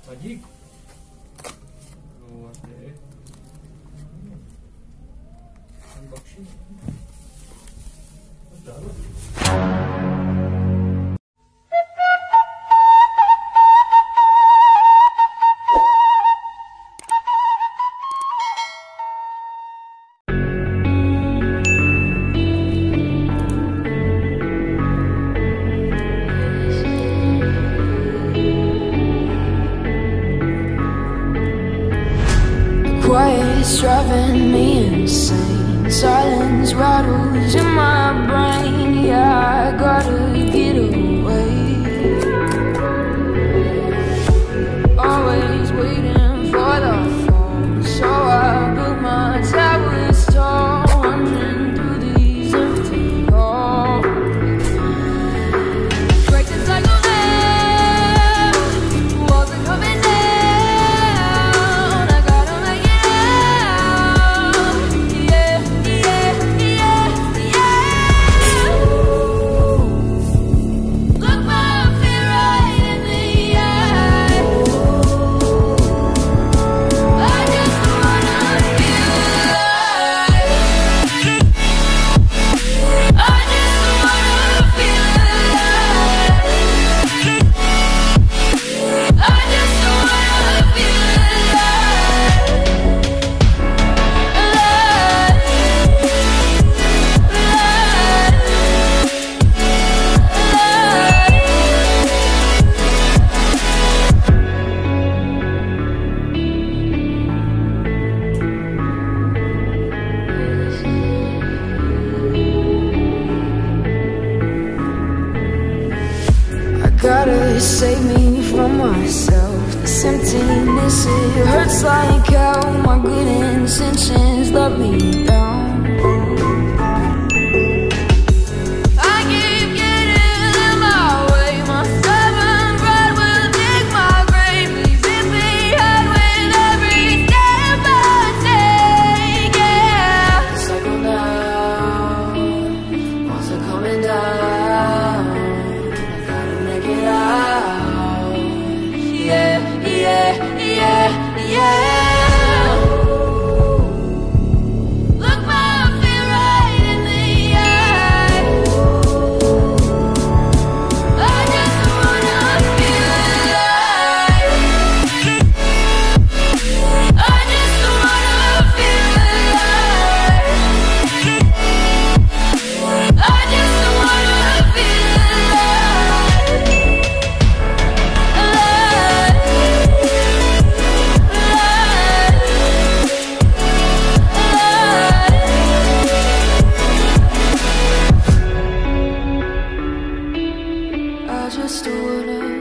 Magic. Luas deh. Unboxing. Dalam. Quiet's driving me insane. Silence rattles in my brain. Yeah, I gotta get away. Always waiting for the phone, so I built my towers tall, wandering through these empty halls. Break the cycle now, walls are coming down. Gotta save me from myself. This emptiness, it hurts like hell. My good intentions let me down. I keep getting in my way. My stubborn pride will dig my grave. Leaving behind with every step I take. Yeah, cycle down, walls are coming down. I just wanna